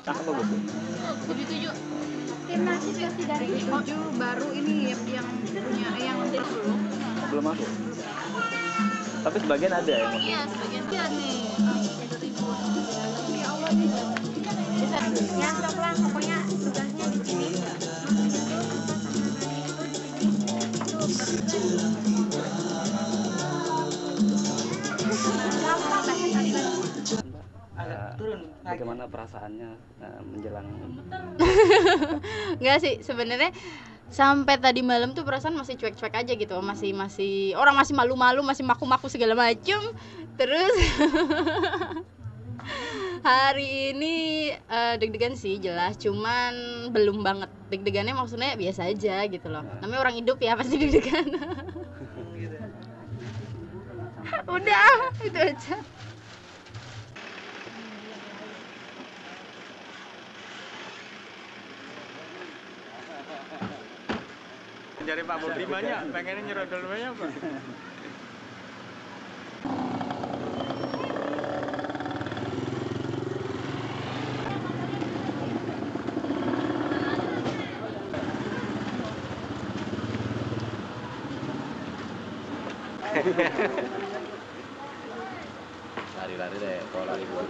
Apa bagus? 77. Timnas versi dari 7 baru ini yang punya yang terus dulu. Belum masuk. Tapi sebagian ada ya? Iya, sebagian ada nih. Ya Allah nih. Bisa nyantol lah, pokoknya tugasnya di sini. Bagaimana perasaannya menjelang? Enggak sih, sebenarnya sampai tadi malam tuh perasaan masih cuek-cuek aja gitu, masih orang masih malu-malu, masih maku-maku segala macem. Terus hari ini deg-degan sih jelas, cuman belum banget deg-degannya, maksudnya biasa aja gitu loh. Namanya orang hidup ya pasti deg-degan. Udah itu aja. Dari Pak Bobi banyak, pengennya nyerodol banyak Pak. Lari-lari deh, kalau lari buat.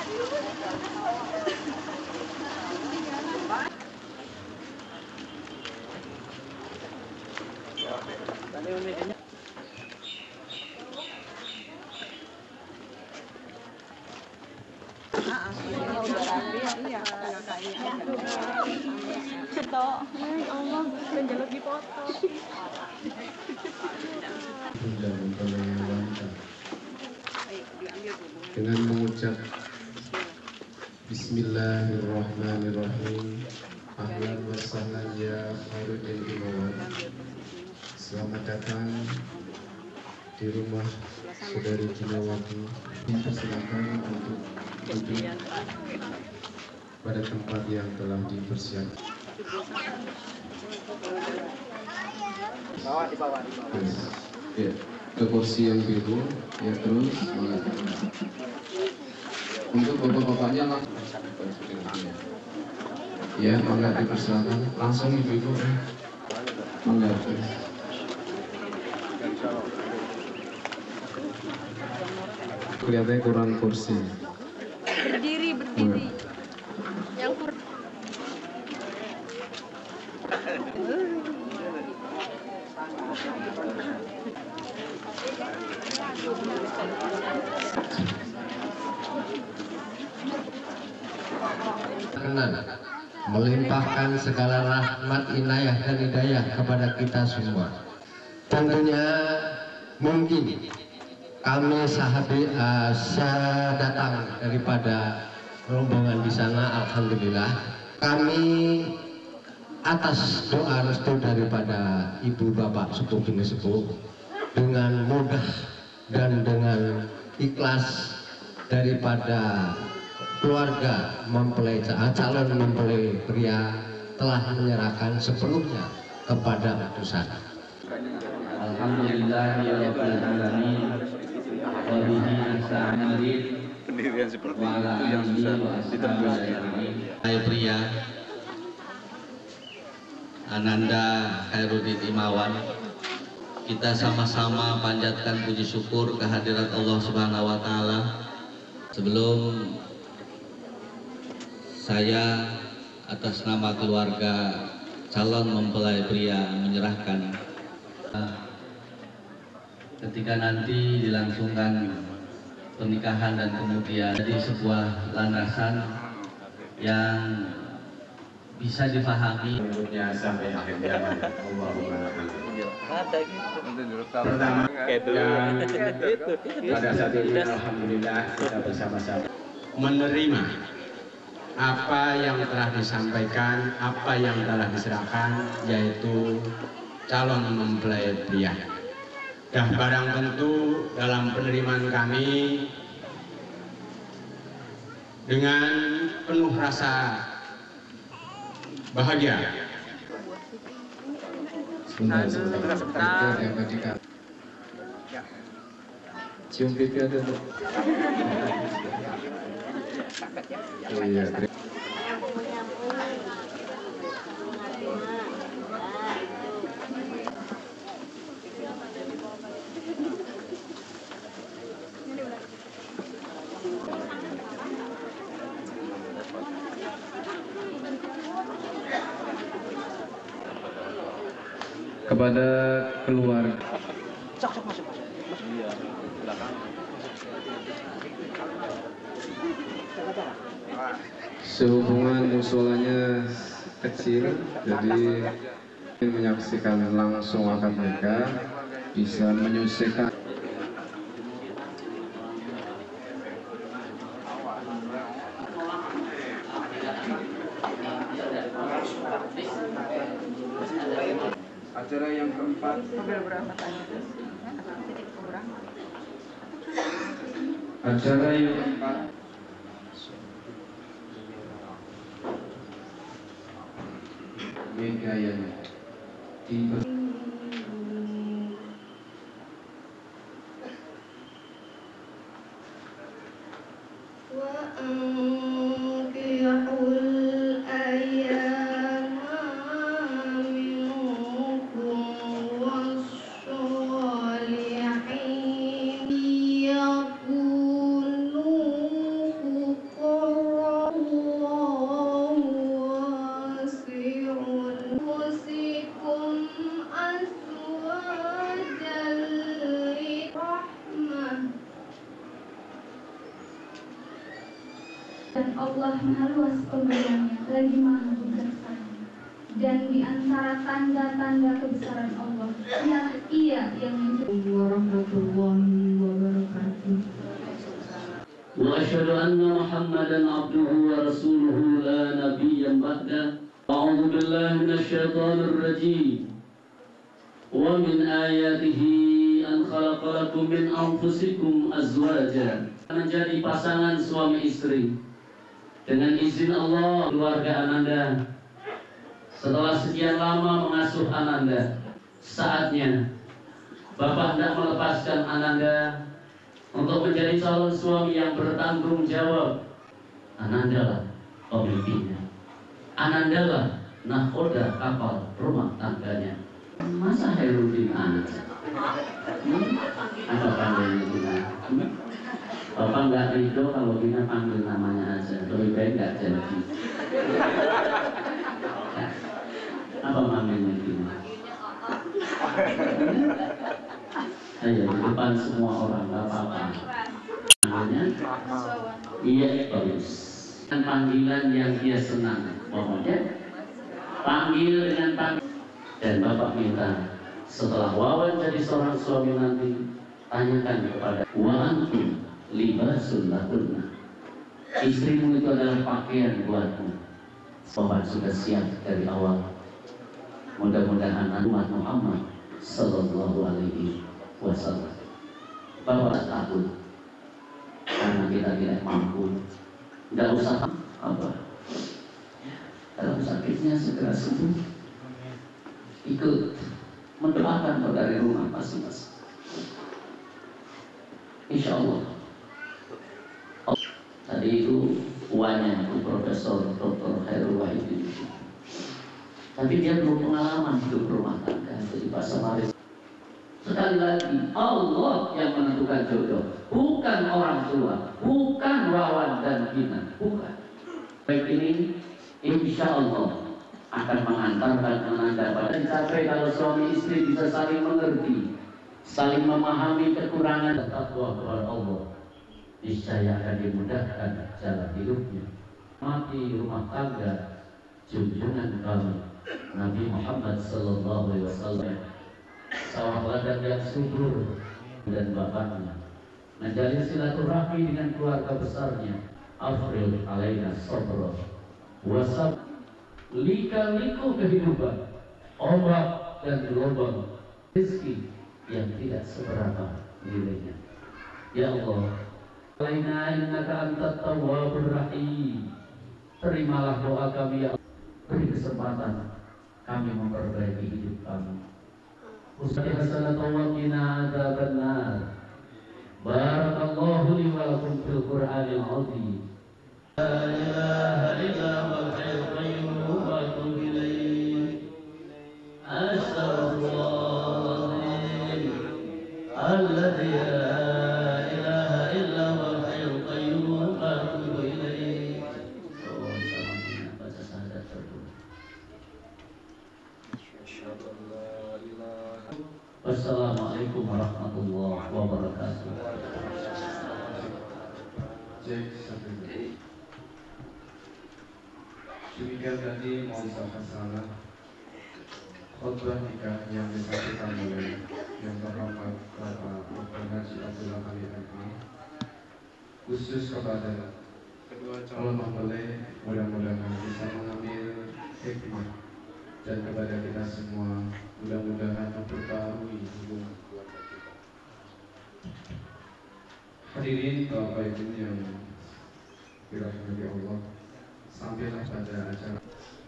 Dengan mengucap Bismillahirrahmanirrahim. Ahlan wa sahlan ya Khairuddin Imawan. Selamat datang di rumah saudari Jinawati. Dipersilakan untuk duduk pada tempat yang telah dipersiapkan. Ya, ke kursi yang biru. Ya, terus untuk bapak-bapaknya langsung. Ya, mangga dipersilakan. Langsung ibu-ibu. Mangga. Kelihatannya kurang kursi. Berdiri. Yang melimpahkan segala rahmat, inayah dan hidayah kepada kita semua. Tentunya mungkin kami datang daripada rombongan di sana, alhamdulillah. Kami atas doa restu daripada ibu bapak sepuh bini sepuh, dengan mudah dan dengan ikhlas daripada keluarga mempelai calon mempelai pria telah menyerahkan sepenuhnya kepada utusan. Alhamdulillah ya rabbil alamin wa bihi nasta'in. Pendirian seperti itu yang susah ditembus. Hai pria Ananda Khairuddin Imawan, kita sama-sama panjatkan puji syukur kehadirat Allah Subhanahu wa taala. Sebelum saya atas nama keluarga calon mempelai pria menyerahkan, ketika nanti dilangsungkan pernikahan dan kemudian jadi sebuah landasan yang bisa dipahami Sampai akhir zaman. Pertama, pada saat ini alhamdulillah kita bersama-sama menerima apa yang telah disampaikan, apa yang telah diserahkan, yaitu calon mempelai pria. Dan barang tentu dalam penerimaan kami dengan penuh rasa bahagia. Sebentar. Cium pipi ada tuh. Iya. kepada keluarga. Iya, belakang. Sehubungan musolanya kecil, jadi menyaksikan langsung akad nikah bisa menyusikan. Acara yang keempat. Acara yang keempat. Megayana tiba. Dan Allah Maha Luas pemberiannya, lagi Maha Bijaksana. Dan di antara tanda-tanda kebesaran Allah, ialah Ia yang menciptakan warahmatullahi wabarakatuh. Wa asyhadu anna Muhammadan abduhu wa rasuluhu la nabiyyan ba'da. A'udzu billahi minasyaitonir rajim. Wa min ayatihi an khalaqa lakum min anfusikum azwajan. Menjadi pasangan suami istri. Dengan izin Allah, keluarga Ananda setelah sekian lama mengasuh Ananda, saatnya Bapak hendak melepaskan Ananda untuk menjadi calon suami yang bertanggung jawab. Ananda lah pemimpinnya, Ananda lah nahkoda kapal rumah tangganya. Masa Herudin anak? Apa panggilnya kita? Bapak nggak ridho kalau kita panggil namanya aja, lebih baik nggak jadi. Apa panggilnya kita? Ayo di depan semua orang, nggak apa-apa. Namanya iya bagus. Panggilan yang dia senang, pokoknya panggil dengan panggil. Dan Bapak minta setelah Wawan jadi seorang suami nanti, tanyakan kepada wa antum libasul lakunna. Istrimu itu adalah pakaian buatmu. Bapak sudah siap dari awal. Mudah-mudahan umat Muhammad sallallahu alaihi wasallam. Bapak takut karena kita tidak mampu. Tidak usah apa. Dalam sakitnya segera sembuh. Ikut mendoakan dari rumah masing-masing. Insya Allah. Tadi itu uannya itu Profesor Dr. Khairul Wahidin. Tapi dia belum pengalaman hidup rumah tangga. Jadi Pak Samaris. Sekali lagi, Allah yang menentukan jodoh, bukan orang tua, bukan Wawan dan Gina, bukan. Baik ini, insya Allah akan mengantarkan Ananda pada mencapai kalau suami istri bisa saling mengerti, saling memahami kekurangan dan takwa kepada Allah. Niscaya akan dimudahkan jalan hidupnya. Mati rumah tangga junjungan kami Nabi Muhammad sallallahu alaihi wasallam, sawah ladang yang subur, dan bapaknya menjalin silaturahmi dengan keluarga besarnya. Afril alaina sabra wasab, lika-liku kehidupan, ombak dan gelombang rezeki yang tidak seberapa nilainya. Ya Allah, alaina innaka antat tawwabur rahim. Terimalah doa kami ya Allah. Beri kesempatan kami memperbaiki hidup kami. Usai hasanatan wa qina adzabannar. Barakallahu li wa lakum fil Qur'anil azim. La ilaha illa huwal hayyul qayyum wa atubu ilaih. Astaghfirullahaladzim alladzi la ilaha illa huwal hayyul qayyum wa atubu ilaih. Baca syahadat dulu. Asyhadu an la ilaha Wassalamualaikum warahmatullahi wabarakatuh. Demikian tadi mau salah khutbah nikah yang disampaikan oleh yang terhormat Bapak Dr. Haji Abdullah Ali MA, khusus kepada kedua calon mempelai, mudah-mudahan bisa mengambil hikmah, dan kepada kita semua mudah-mudahan memperbarui hubungan keluarga kita. Hadirin Bapak Ibu yang dirahmati Allah, sampailah pada acara